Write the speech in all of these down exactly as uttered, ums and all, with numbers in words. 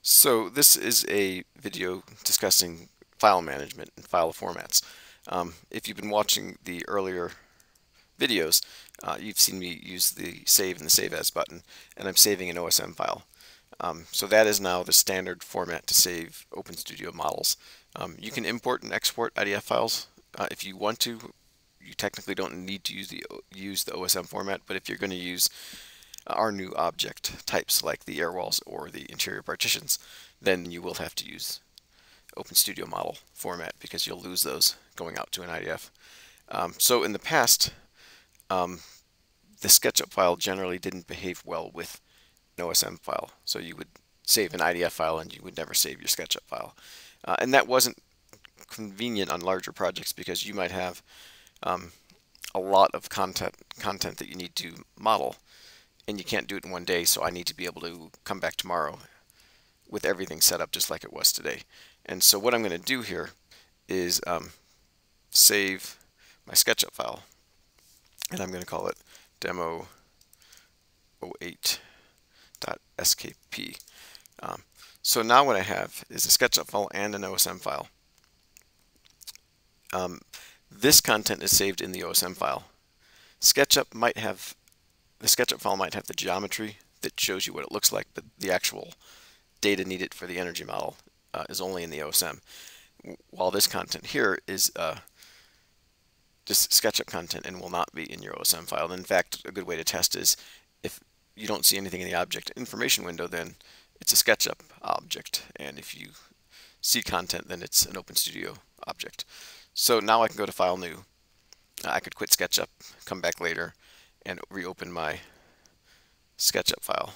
So this is a video discussing file management and file formats. Um, if you've been watching the earlier videos, uh, you've seen me use the save and the save as button, and I'm saving an O S M file. Um, so that is now the standard format to save OpenStudio models. Um, you can import and export I D F files uh, if you want to. You technically don't need to use the use the O S M format, but if you're going to use our new object types like the air walls or the interior partitions, then you will have to use OpenStudio model format because you'll lose those going out to an I D F. Um, so in the past, um, the SketchUp file generally didn't behave well with an O S M file. So you would save an I D F file and you would never save your SketchUp file. Uh, and that wasn't convenient on larger projects because you might have um, a lot of content content that you need to model, and you can't do it in one day, so I need to be able to come back tomorrow with everything set up just like it was today. And so what I'm going to do here is um, save my SketchUp file, and I'm going to call it demo oh eight dot S K P. Um, so now what I have is a SketchUp file and an O S M file. Um, this content is saved in the O S M file. SketchUp might have The SketchUp file might have the geometry that shows you what it looks like, but the actual data needed for the energy model uh, is only in the O S M. While this content here is uh, just SketchUp content and will not be in your O S M file. And in fact, a good way to test is if you don't see anything in the object information window, then it's a SketchUp object. And if you see content, then it's an OpenStudio object. So now I can go to File, New. I could quit SketchUp, come back later, and reopen my SketchUp file.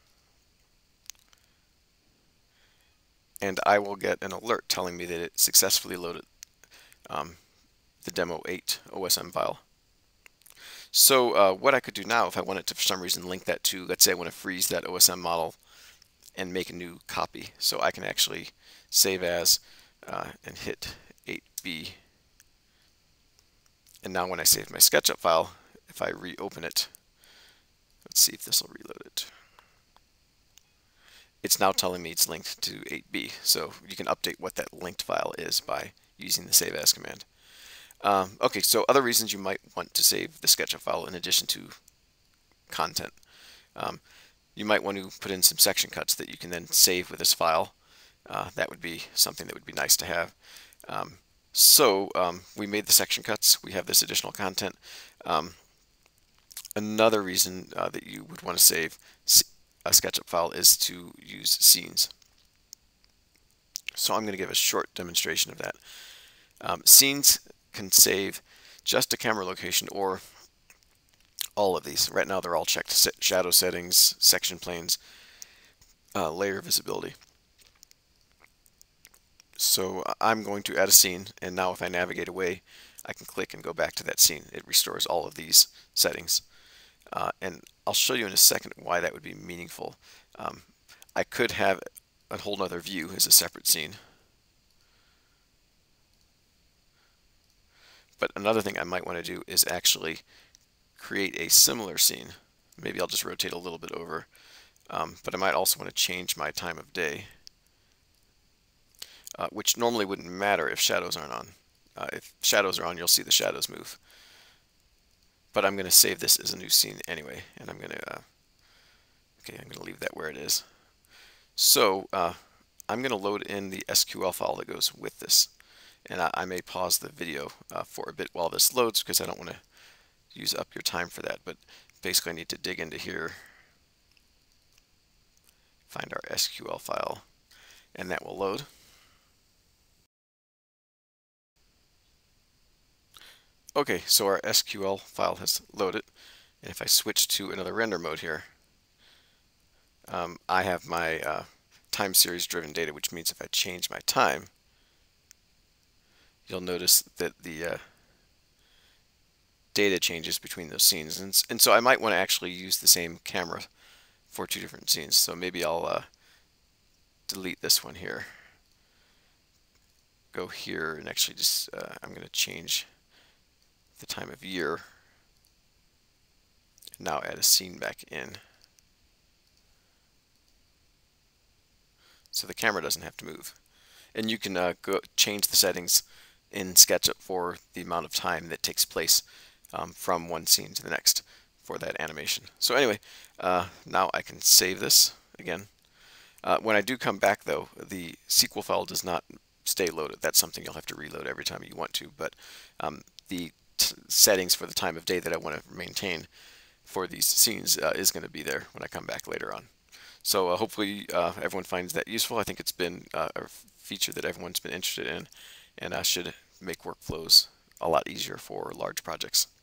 And I will get an alert telling me that it successfully loaded um, the demo eight O S M file. So uh, what I could do now, if I wanted to for some reason link that to, let's say I want to freeze that O S M model and make a new copy, so I can actually save as uh, and hit eight B. And now when I save my SketchUp file, if I reopen it, let's see if this will reload it. It's now telling me it's linked to eight B. So you can update what that linked file is by using the save as command. Um, okay, so other reasons you might want to save the SketchUp file in addition to content. Um, you might want to put in some section cuts that you can then save with this file. Uh, that would be something that would be nice to have. Um, so um, we made the section cuts. We have this additional content. Um, another reason uh, that you would want to save a SketchUp file is to use scenes. So I'm going to give a short demonstration of that. Um, scenes can save just a camera location or all of these. Right now they're all checked: shadow settings, section planes, uh, layer visibility. So I'm going to add a scene, and now if I navigate away, I can click and go back to that scene. It restores all of these settings. Uh, and I'll show you in a second why that would be meaningful. Um, I could have a whole other view as a separate scene. But another thing I might want to do is actually create a similar scene. Maybe I'll just rotate a little bit over. Um, but I might also want to change my time of day, uh, which normally wouldn't matter if shadows aren't on. Uh, if shadows are on, you'll see the shadows move. But I'm going to save this as a new scene anyway, and I'm going to, uh, okay, I'm going to leave that where it is. So uh, I'm going to load in the S Q L file that goes with this, and I, I may pause the video uh, for a bit while this loads because I don't want to use up your time for that. But basically, I need to dig into here, find our S Q L file, and that will load. Okay, so our S Q L file has loaded, and if I switch to another render mode here, um, I have my uh, time series driven data, which means if I change my time, you'll notice that the uh, data changes between those scenes. And, and so I might want to actually use the same camera for two different scenes. So maybe I'll uh, delete this one here, go here, and actually just, uh, I'm going to change the time of year, and now add a scene back in. so the camera doesn't have to move. And you can uh, go change the settings in SketchUp for the amount of time that takes place um, from one scene to the next for that animation. So anyway, uh, now I can save this again. Uh, when I do come back though, the S Q L file does not stay loaded. That's something you'll have to reload every time you want to, but um, the t settings for the time of day that I want to maintain for these scenes uh, is going to be there when I come back later on. So uh, hopefully uh, everyone finds that useful. I think it's been uh, a feature that everyone's been interested in, and uh, should make workflows a lot easier for large projects.